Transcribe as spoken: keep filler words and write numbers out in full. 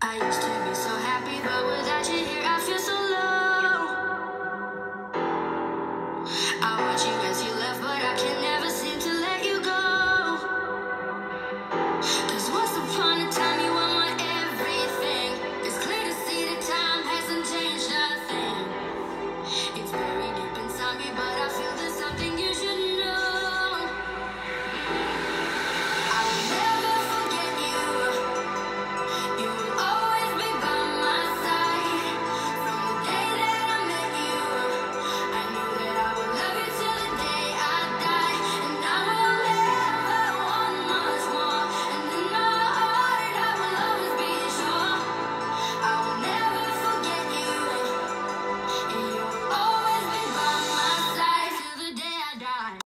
I used to be so happy, but without you here, I feel so